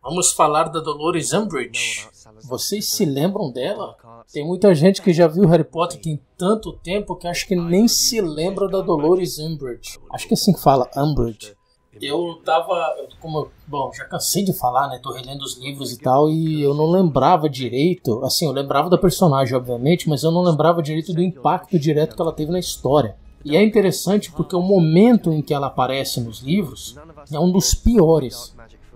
Vamos falar da Dolores Umbridge. Vocês se lembram dela? Tem muita gente que já viu Harry Potter tem tanto tempo que acho que nem se lembra da Dolores Umbridge. Acho que é assim que fala, Umbridge. Já cansei de falar, né? Tô relendo os livros e tal, e eu não lembrava direito. Assim, eu lembrava da personagem, obviamente, mas eu não lembrava direito do impacto direto que ela teve na história. E é interessante porque o momento em que ela aparece nos livros é um dos piores.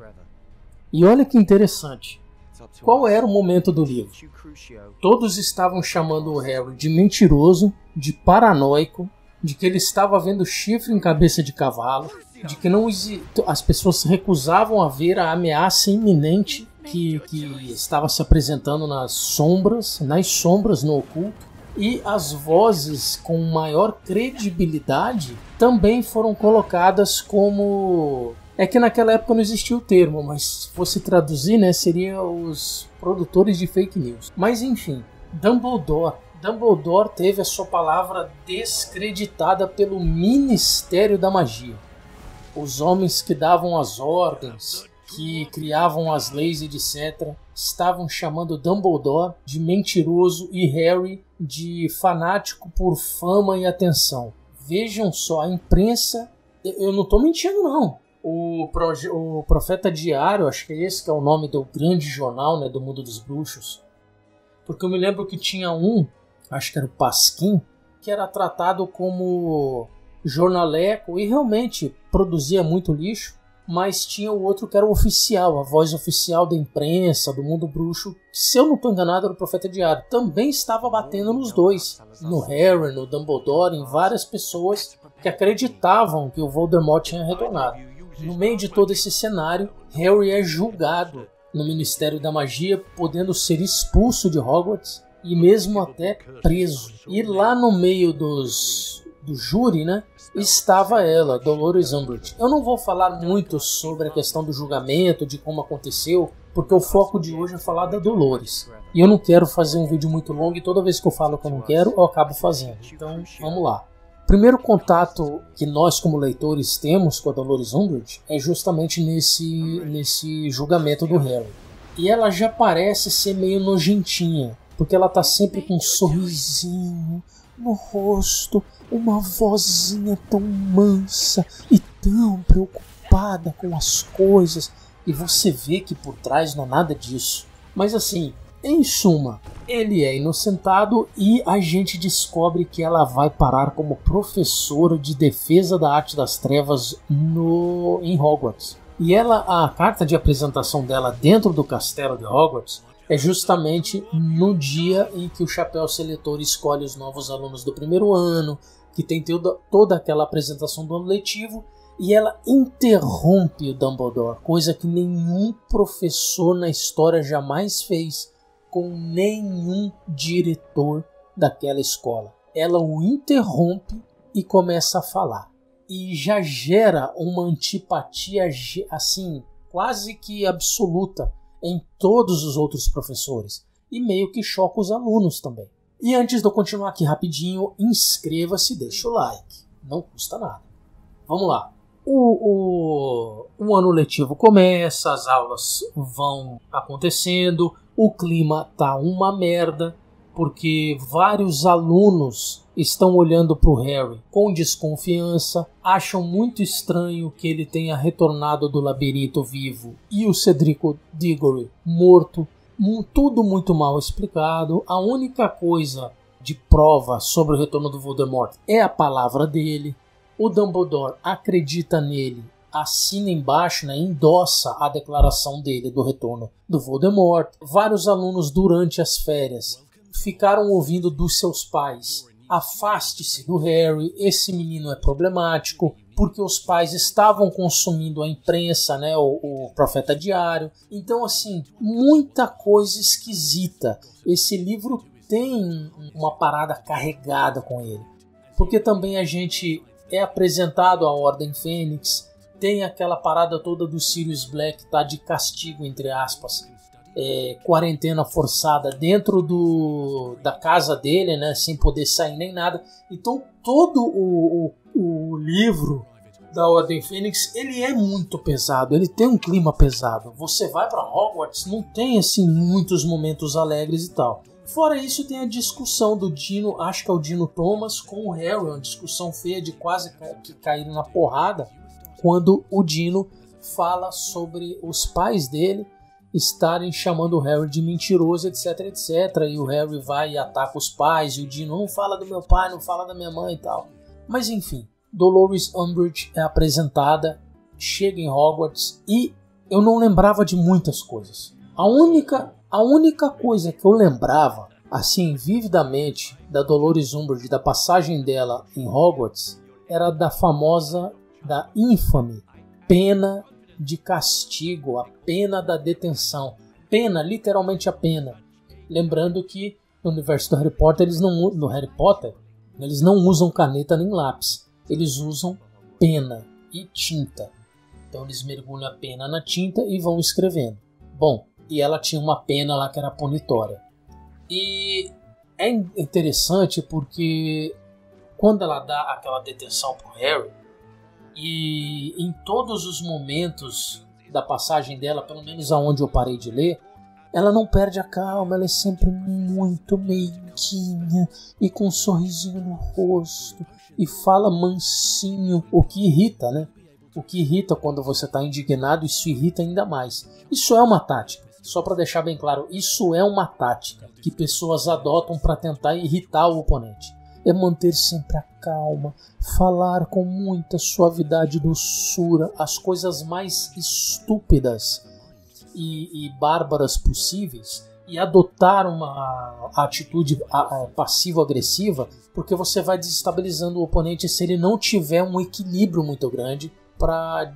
E olha que interessante. Qual era o momento do livro? Todos estavam chamando o Harry de mentiroso, de paranoico, de que ele estava vendo chifre em cabeça de cavalo, de que as pessoas se recusavam a ver a ameaça iminente que estava se apresentando nas sombras no oculto. E as vozes com maior credibilidade também foram colocadas como... É que naquela época não existia o termo, mas se fosse traduzir, né, seria os produtores de fake news. Mas enfim, Dumbledore teve a sua palavra descreditada pelo Ministério da Magia. Os homens que davam as ordens, que criavam as leis e etc., estavam chamando Dumbledore de mentiroso e Harry de fanático por fama e atenção. Vejam só, a imprensa... Eu não estou mentindo, não. O Profeta Diário, acho que é esse que é o nome do grande jornal, né, do mundo dos bruxos. Porque eu me lembro que tinha acho que era o Pasquim, que era tratado como jornaleco e realmente produzia muito lixo, mas tinha o outro que era o oficial, a voz oficial da imprensa, do mundo bruxo, que, se eu não estou enganado, era o Profeta Diário. Também estava batendo nos dois, no Harry, no Dumbledore, em várias pessoas que acreditavam que o Voldemort tinha retornado. No meio de todo esse cenário, Harry é julgado no Ministério da Magia, podendo ser expulso de Hogwarts e mesmo até preso. E lá no meio do júri, né, estava ela, Dolores Umbridge. Eu não vou falar muito sobre a questão do julgamento, de como aconteceu, porque o foco de hoje é falar da Dolores. E eu não quero fazer um vídeo muito longo e toda vez que eu falo que eu não quero, eu acabo fazendo. Então, vamos lá. O primeiro contato que nós como leitores temos com a Dolores Umbridge é justamente nesse julgamento do Harry. E ela já parece ser meio nojentinha, porque ela tá sempre com um sorrisinho no rosto, uma vozinha tão mansa e tão preocupada com as coisas, e você vê que por trás não há nada disso. Mas assim, em suma, ele é inocentado e a gente descobre que ela vai parar como professora de defesa da arte das trevas em Hogwarts. E a carta de apresentação dela dentro do castelo de Hogwarts é justamente no dia em que o Chapéu Seletor escolhe os novos alunos do primeiro ano, que tem toda aquela apresentação do ano letivo, e ela interrompe o Dumbledore, coisa que nenhum professor na história jamais fez com nenhum diretor daquela escola. Ela o interrompe e começa a falar. E já gera uma antipatia assim, quase que absoluta em todos os outros professores. E meio que choca os alunos também. E antes de eu continuar aqui rapidinho, inscreva-se e deixa o like. Não custa nada. Vamos lá. O ano letivo começa, as aulas vão acontecendo, o clima tá uma merda, porque vários alunos estão olhando para o Harry com desconfiança, acham muito estranho que ele tenha retornado do labirinto vivo e o Cedrico Diggory morto. Tudo muito mal explicado. A única coisa de prova sobre o retorno do Voldemort é a palavra dele. O Dumbledore acredita nele, assina embaixo, né, endossa a declaração dele do retorno do Voldemort. Vários alunos durante as férias ficaram ouvindo dos seus pais: afaste-se do Harry, esse menino é problemático, porque os pais estavam consumindo a imprensa, né, o Profeta Diário. Então, assim, muita coisa esquisita. Esse livro tem uma parada carregada com ele, porque também a gente é apresentado a Ordem Fênix, tem aquela parada toda do Sirius Black, tá de castigo, entre aspas, quarentena forçada dentro da casa dele, né, sem poder sair nem nada. Então todo o livro da Ordem Fênix, ele é muito pesado, ele tem um clima pesado. Você vai para Hogwarts, não tem assim muitos momentos alegres e tal. Fora isso, tem a discussão do Dino, acho que é o Dino Thomas, com o Harry, uma discussão feia de quase que caírem na porrada, quando o Dino fala sobre os pais dele estarem chamando o Harry de mentiroso, etc, etc. E o Harry vai e ataca os pais, e o Dino não fala do meu pai, não fala da minha mãe e tal. Mas enfim, Dolores Umbridge é apresentada, chega em Hogwarts e eu não lembrava de muitas coisas. A única coisa que eu lembrava, assim, vividamente, da Dolores Umbridge, da passagem dela em Hogwarts, era da famosa, da ínfame pena de castigo, a pena da detenção. Pena, literalmente a pena. Lembrando que no universo do Harry Potter, eles não usam caneta nem lápis. Eles usam pena e tinta. Então eles mergulham a pena na tinta e vão escrevendo. Bom, e ela tinha uma pena lá que era punitória. E é interessante porque quando ela dá aquela detenção pro Harry, e em todos os momentos da passagem dela, pelo menos aonde eu parei de ler, ela não perde a calma, ela é sempre muito meiguinha e com um sorrisinho no rosto e fala mansinho, o que irrita, né? O que irrita quando você está indignado, isso irrita ainda mais. Isso é uma tática, só para deixar bem claro, isso é uma tática que pessoas adotam para tentar irritar o oponente. É manter sempre a calma, falar com muita suavidade e doçura as coisas mais estúpidas e bárbaras possíveis e adotar uma atitude passivo-agressiva, porque você vai desestabilizando o oponente se ele não tiver um equilíbrio muito grande para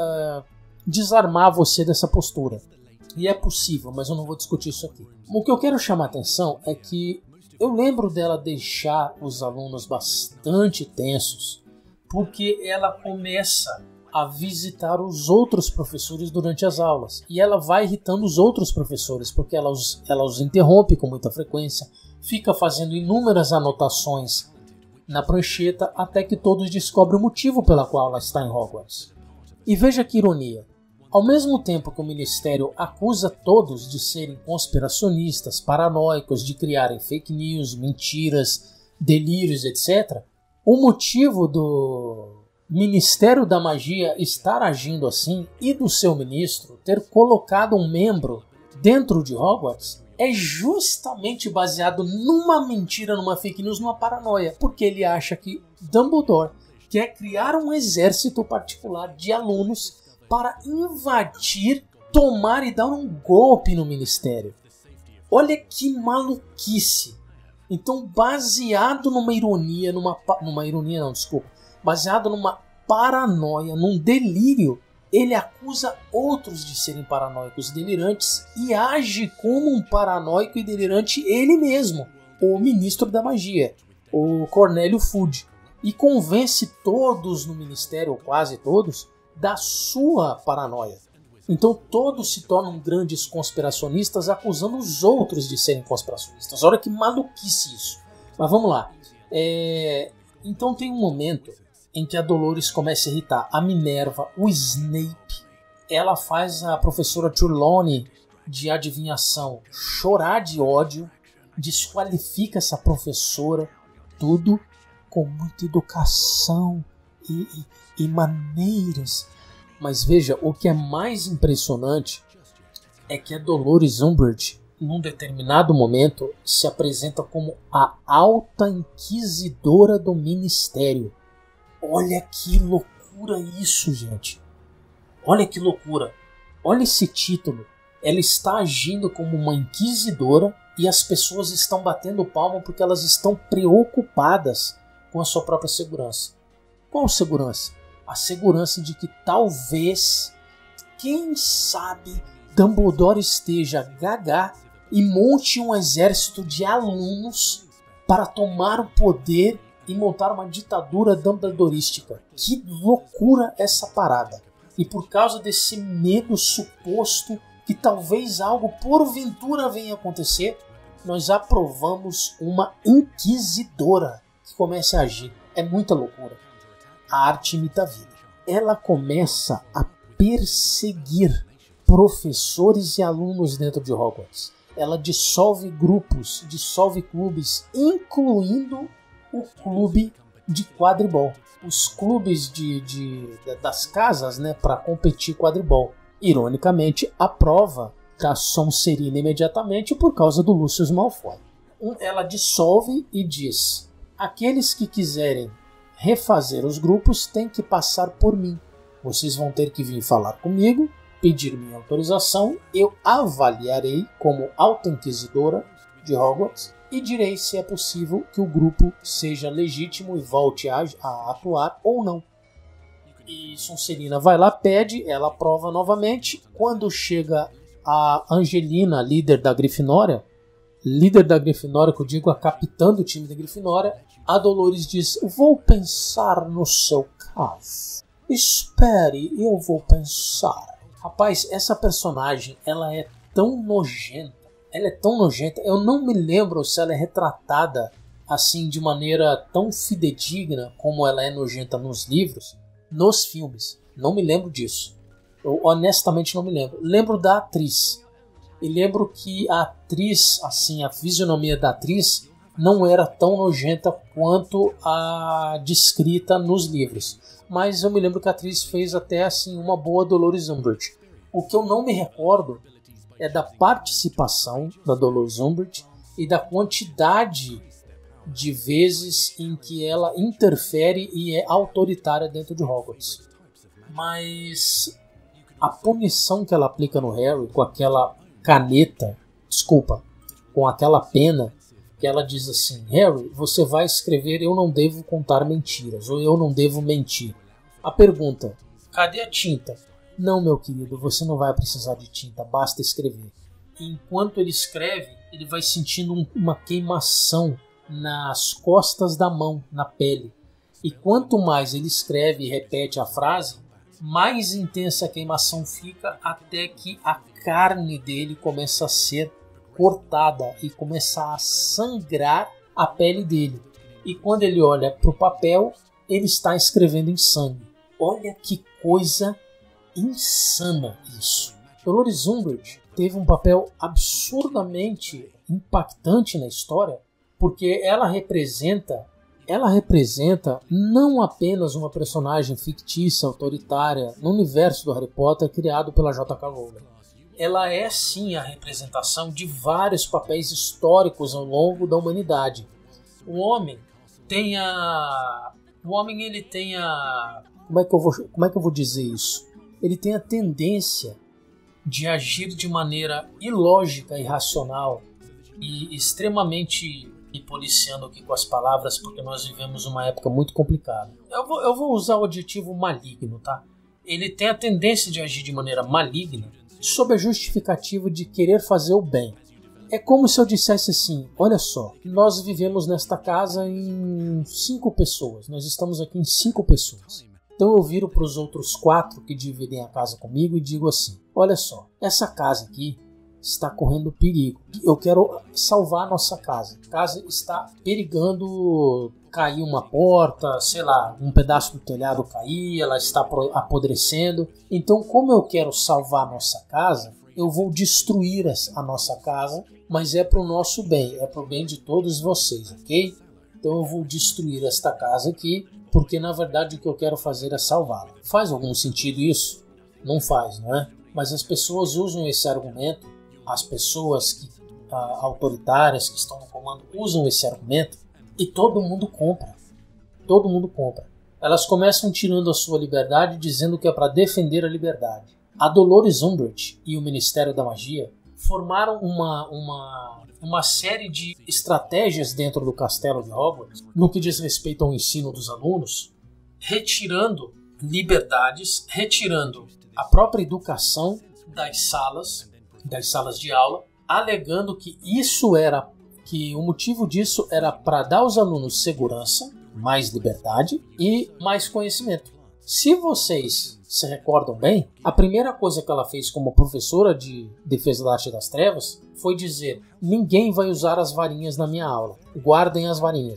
desarmar você dessa postura. E é possível, mas eu não vou discutir isso aqui. O que eu quero chamar a atenção é que eu lembro dela deixar os alunos bastante tensos, porque ela começa a visitar os outros professores durante as aulas. E ela vai irritando os outros professores, porque ela os interrompe com muita frequência, fica fazendo inúmeras anotações na prancheta, até que todos descobrem o motivo pela qual ela está em Hogwarts. E veja que ironia. Ao mesmo tempo que o Ministério acusa todos de serem conspiracionistas, paranoicos, de criarem fake news, mentiras, delírios, etc., o motivo do Ministério da Magia estar agindo assim e do seu ministro ter colocado um membro dentro de Hogwarts é justamente baseado numa mentira, numa fake news, numa paranoia, porque ele acha que Dumbledore quer criar um exército particular de alunos para invadir, tomar e dar um golpe no Ministério. Olha que maluquice. Então, baseado numa ironia, baseado numa paranoia, num delírio, ele acusa outros de serem paranoicos e delirantes e age como um paranoico e delirante ele mesmo, o Ministro da Magia, o Cornélio Fudge, e convence todos no Ministério, ou quase todos, da sua paranoia. Então todos se tornam grandes conspiracionistas acusando os outros de serem conspiracionistas. Olha que maluquice isso. Mas vamos lá. Então tem um momento em que a Dolores começa a irritar a Minerva, o Snape. Ela faz a professora Trelawney de adivinhação chorar de ódio, desqualifica essa professora, tudo com muita educação e maneiras. Mas veja, o que é mais impressionante é que a Dolores Umbridge, num determinado momento, se apresenta como a alta inquisidora do Ministério. Olha que loucura isso, gente. Olha que loucura. Olha esse título. Ela está agindo como uma inquisidora e as pessoas estão batendo palma porque elas estão preocupadas com a sua própria segurança. Qual segurança? A segurança de que talvez, quem sabe, Dumbledore esteja gaga e monte um exército de alunos para tomar o poder e montar uma ditadura dumbledorística. Que loucura essa parada! E por causa desse medo suposto que talvez algo porventura venha acontecer, nós aprovamos uma inquisidora que comece a agir. É muita loucura. A arte imita a vida. ela começa a perseguir professores e alunos dentro de Hogwarts. Ela dissolve grupos, dissolve clubes, incluindo o clube de quadribol. Os clubes das casas, né, para competir quadribol. Ironicamente, aprova a Sonserina imediatamente por causa do Lucius Malfoy. Ela dissolve e diz: aqueles que quiserem refazer os grupos têm que passar por mim. Vocês vão ter que vir falar comigo, pedir minha autorização, eu avaliarei como alta inquisidora de Hogwarts e direi se é possível que o grupo seja legítimo e volte a atuar ou não. E Sonserina vai lá, pede, ela aprova novamente. Quando chega a Angelina, líder da Grifinória, que eu digo a capitã do time da Grifinória, a Dolores diz: vou pensar no seu caso. Espere, eu vou pensar. Rapaz, essa personagem, ela é tão nojenta. Eu não me lembro se ela é retratada assim de maneira tão fidedigna como ela é nojenta nos livros, nos filmes. Não me lembro disso. Eu honestamente não me lembro. Lembro da atriz. E lembro que a atriz, assim, a fisionomia da atriz não era tão nojenta quanto a descrita nos livros. Mas eu me lembro que a atriz fez até assim uma boa Dolores Umbridge. O que eu não me recordo é da participação da Dolores Umbridge e da quantidade de vezes em que ela interfere e é autoritária dentro de Hogwarts. Mas a punição que ela aplica no Harry com aquela com aquela pena, que ela diz assim: Harry, você vai escrever eu não devo contar mentiras, ou eu não devo mentir. A pergunta: cadê a tinta? Não, meu querido, você não vai precisar de tinta, basta escrever. E enquanto ele escreve, ele vai sentindo uma queimação nas costas da mão, na pele. E quanto mais ele escreve e repete a frase, mais intensa a queimação fica, até que a carne dele começa a ser cortada e começa a sangrar a pele dele. E quando ele olha para o papel, ele está escrevendo em sangue. Olha que coisa insana isso. Dolores Umbridge teve um papel absurdamente impactante na história, porque ela representa não apenas uma personagem fictícia, autoritária, no universo do Harry Potter criado pela J.K. Rowling. Ela é sim a representação de vários papéis históricos ao longo da humanidade. O homem ele tem a... Como é que eu vou dizer isso? Ele tem a tendência de agir de maneira ilógica, irracional e extremamente... e policiando aqui com as palavras, porque nós vivemos uma época muito complicada. Eu vou usar o adjetivo maligno, tá? Ele tem a tendência de agir de maneira maligna sob a justificativa de querer fazer o bem. É como se eu dissesse assim: olha só, nós vivemos nesta casa em 5 pessoas, nós estamos aqui em 5 pessoas. Então eu viro para os outros 4 que dividem a casa comigo e digo assim: olha só, essa casa aqui está correndo perigo. Eu quero salvar a nossa casa. A casa está perigando cair uma porta, sei lá, um pedaço do telhado cair, ela está apodrecendo. Então, como eu quero salvar a nossa casa, eu vou destruir a nossa casa, mas é para o nosso bem, é para o bem de todos vocês, ok? Então eu vou destruir esta casa aqui, porque na verdade o que eu quero fazer é salvá-la. Faz algum sentido isso? Não faz, não é? Mas as pessoas usam esse argumento. As pessoas autoritárias que estão no comando usam esse argumento e todo mundo compra. Todo mundo compra. Elas começam tirando a sua liberdade, dizendo que é para defender a liberdade. A Dolores Umbridge e o Ministério da Magia formaram uma série de estratégias dentro do castelo de Hogwarts, no que diz respeito ao ensino dos alunos, retirando liberdades, retirando a própria educação das salas de aula, alegando que o motivo disso era para dar aos alunos segurança, mais liberdade e mais conhecimento. Se vocês se recordam bem, a primeira coisa que ela fez como professora de Defesa da Arte das Trevas foi dizer: ninguém vai usar as varinhas na minha aula, guardem as varinhas.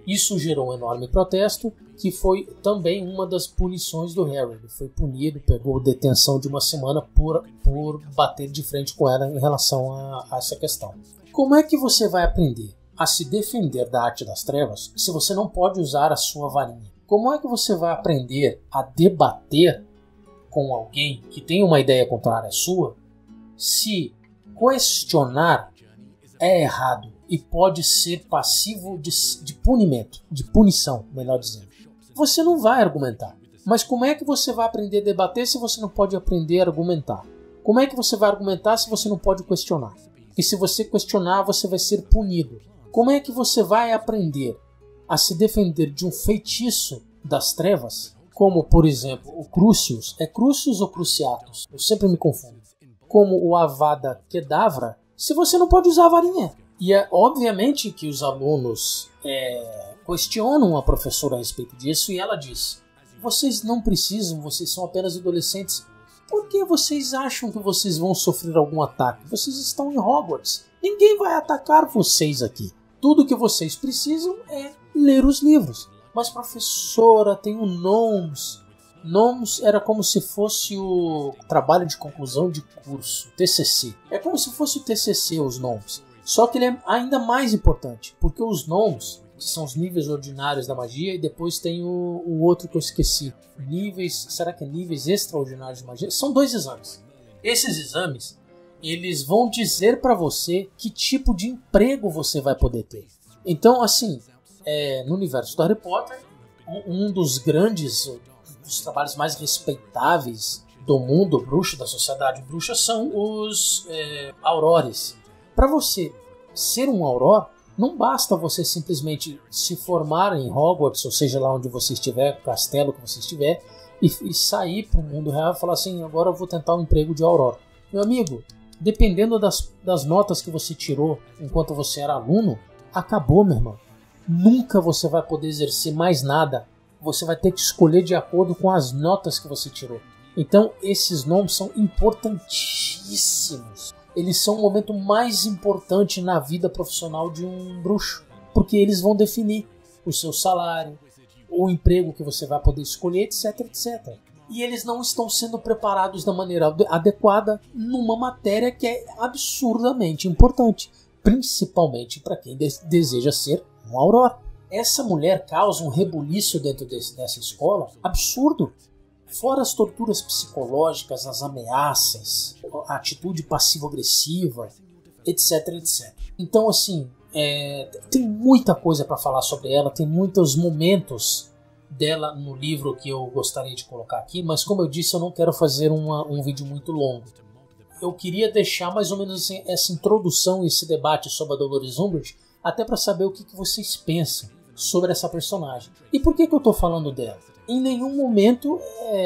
Isso gerou um enorme protesto, que foi também uma das punições do Harry. Ele foi punido, pegou detenção de 1 semana por bater de frente com ela em relação a essa questão. Como é que você vai aprender a se defender da arte das trevas se você não pode usar a sua varinha? Como é que você vai aprender a debater com alguém que tem uma ideia contrária à sua se questionar é errado e pode ser passivo de punimento, de punição, melhor dizendo? Você não vai argumentar. Mas como é que você vai aprender a debater se você não pode aprender a argumentar? Como é que você vai argumentar se você não pode questionar? E se você questionar, você vai ser punido. Como é que você vai aprender a se defender de um feitiço das trevas? Como, por exemplo, o Crucius. É Crucius ou Cruciatus? Eu sempre me confundo. Como o Avada Kedavra, se você não pode usar a varinha. E é obviamente que os alunos questionam a professora a respeito disso e ela diz: vocês não precisam, vocês são apenas adolescentes. Por que vocês acham que vocês vão sofrer algum ataque? Vocês estão em Hogwarts. Ninguém vai atacar vocês aqui. Tudo que vocês precisam é ler os livros. Mas professora, tem o NOMS. NOMS era como se fosse o trabalho de conclusão de curso, TCC. É como se fosse o TCC, os NOMS. Só que ele é ainda mais importante, porque os NOMS, que são os níveis ordinários da magia, e depois tem o outro que eu esqueci. Será que é níveis extraordinários de magia? São 2 exames. Esses exames, eles vão dizer para você que tipo de emprego você vai poder ter. Então, assim, no universo do Harry Potter, um dos dos trabalhos mais respeitáveis do mundo bruxo, da sociedade bruxa, são os aurores. Para você ser um auror, não basta você simplesmente se formar em Hogwarts, ou seja, lá onde você estiver, castelo que você estiver, e sair para o mundo real e falar assim: agora eu vou tentar um emprego de auror. Meu amigo, dependendo das notas que você tirou enquanto você era aluno, acabou, meu irmão. Nunca você vai poder exercer mais nada. Você vai ter que escolher de acordo com as notas que você tirou. Então, esses nomes são importantíssimos. Eles são o momento mais importante na vida profissional de um bruxo, porque eles vão definir o seu salário, o emprego que você vai poder escolher, etc, etc. E eles não estão sendo preparados da maneira adequada numa matéria que é absurdamente importante, principalmente para quem deseja ser um auror. Essa mulher causa um rebuliço dentro dessa escola absurdo. Fora as torturas psicológicas, as ameaças, a atitude passivo-agressiva, etc, etc. Então, assim, tem muita coisa para falar sobre ela, tem muitos momentos dela no livro que eu gostaria de colocar aqui, mas como eu disse, eu não quero fazer um vídeo muito longo. Eu queria deixar mais ou menos assim, essa introdução, esse debate sobre a Dolores Umbridge, até para saber o que vocês pensam sobre essa personagem. E por que eu estou falando dela? Em nenhum momento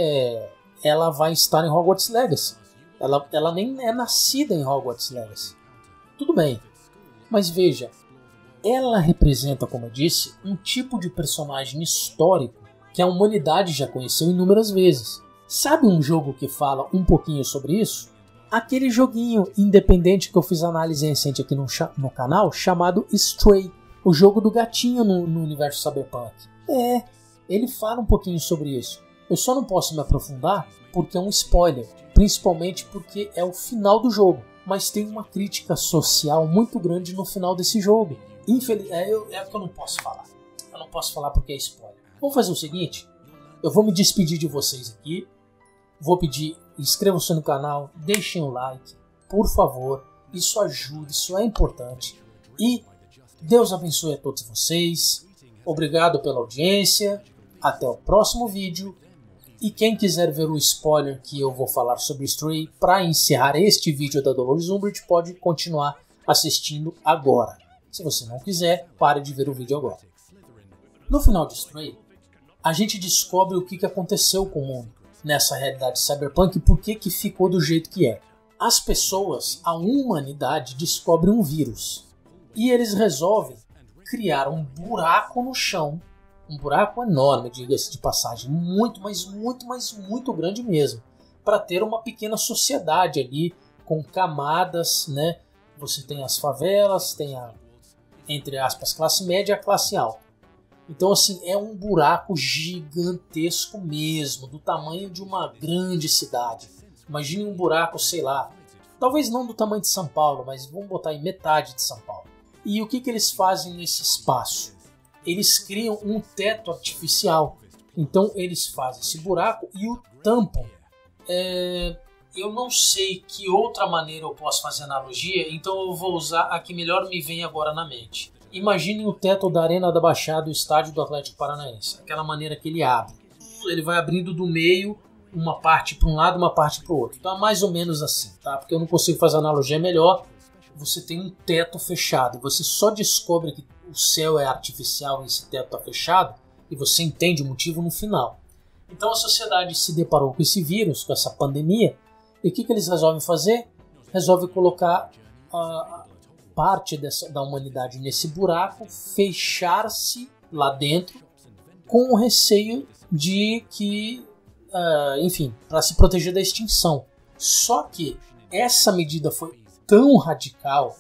ela vai estar em Hogwarts Legacy. Ela nem é nascida em Hogwarts Legacy. Tudo bem, mas veja, ela representa, como eu disse, um tipo de personagem histórico que a humanidade já conheceu inúmeras vezes. Sabe um jogo que fala um pouquinho sobre isso? Aquele joguinho independente que eu fiz análise recente aqui no canal, chamado Stray, o jogo do gatinho no universo cyberpunk. Ele fala um pouquinho sobre isso. Eu só não posso me aprofundar porque é um spoiler, principalmente porque é o final do jogo. Mas tem uma crítica social muito grande no final desse jogo. É que eu não posso falar. Eu não posso falar porque é spoiler. Vamos fazer o seguinte: eu vou me despedir de vocês aqui. Vou pedir, inscrevam-se no canal, deixem o like, por favor. Isso ajuda, isso é importante. E Deus abençoe a todos vocês. Obrigado pela audiência. Até o próximo vídeo. E quem quiser ver o spoiler que eu vou falar sobre Stray para encerrar este vídeo da Dolores Umbridge, pode continuar assistindo agora. Se você não quiser, pare de ver o vídeo agora. No final de Stray, a gente descobre o que aconteceu com o mundo nessa realidade cyberpunk e por que ficou do jeito que é. As pessoas, a humanidade, descobre um vírus. E eles resolvem criar um buraco no chão. Um buraco enorme, diga-se de passagem, muito grande mesmo, para ter uma pequena sociedade ali, com camadas, né? Você tem as favelas, tem a, entre aspas, classe média e a classe alta. Então assim, é um buraco gigantesco mesmo, do tamanho de uma grande cidade. Imagine um buraco, sei lá, talvez não do tamanho de São Paulo, mas vamos botar em metade de São Paulo. E o que eles fazem nesse espaço? Eles criam um teto artificial. Então eles fazem esse buraco e o tampam. Eu não sei que outra maneira eu posso fazer analogia, então eu vou usar a que melhor me vem agora na mente. Imagine o teto da Arena da Baixada do estádio do Atlético Paranaense. Aquela maneira que ele abre. Ele vai abrindo do meio, uma parte para um lado, uma parte para o outro. Então é mais ou menos assim, tá? Porque eu não consigo fazer analogia melhor. Você tem um teto fechado. Você só descobre que o céu é artificial e esse teto está fechado. E você entende o motivo no final. Então a sociedade se deparou com esse vírus, com essa pandemia. E o que eles resolvem fazer? Resolvem colocar parte da humanidade nesse buraco, fechar-se lá dentro, com o receio de que, enfim, para se proteger da extinção. Só que essa medida foi tão radical,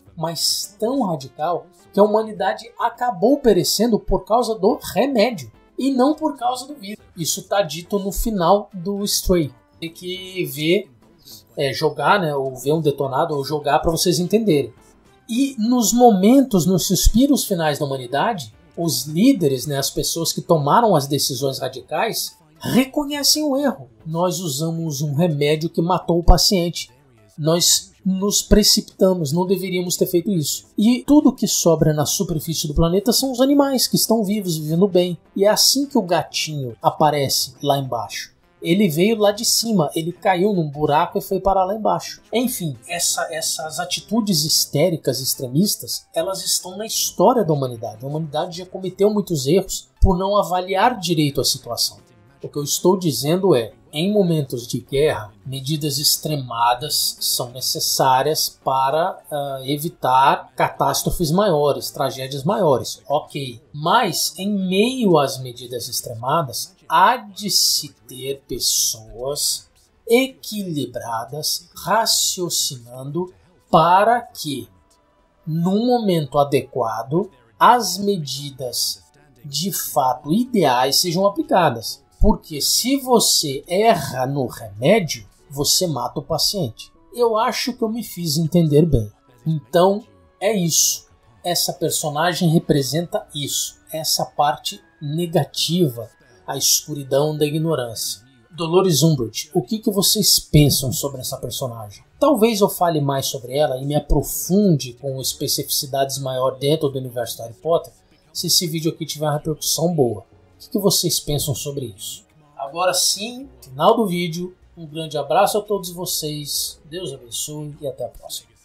mas tão radical, que a humanidade acabou perecendo por causa do remédio e não por causa do vírus. Isso está dito no final do Stray. Tem que ver, jogar, né, ou ver um detonado, ou jogar para vocês entenderem. E nos momentos, nos suspiros finais da humanidade, os líderes, né, as pessoas que tomaram as decisões radicais, reconhecem o erro. Nós usamos um remédio que matou o paciente. Nós nos precipitamos, não deveríamos ter feito isso. E tudo que sobra na superfície do planeta são os animais que estão vivos, vivendo bem. E é assim que o gatinho aparece lá embaixo. Ele veio lá de cima, ele caiu num buraco e foi parar lá embaixo. Enfim, essas atitudes histéricas, extremistas, elas estão na história da humanidade. A humanidade já cometeu muitos erros por não avaliar direito a situação. O que eu estou dizendo é, em momentos de guerra, medidas extremadas são necessárias para evitar catástrofes maiores, tragédias maiores. Ok, mas em meio às medidas extremadas, há de se ter pessoas equilibradas, raciocinando para que, no momento adequado, as medidas de fato ideais sejam aplicadas. Porque se você erra no remédio, você mata o paciente. Eu acho que eu me fiz entender bem. Então, é isso. Essa personagem representa isso. Essa parte negativa, a escuridão da ignorância. Dolores Umbridge, o que vocês pensam sobre essa personagem? Talvez eu fale mais sobre ela e me aprofunde com especificidades maior dentro do universo do Harry Potter, se esse vídeo aqui tiver uma repercussão boa. O que vocês pensam sobre isso? Agora sim, final do vídeo. Um grande abraço a todos vocês. Deus abençoe e até a próxima.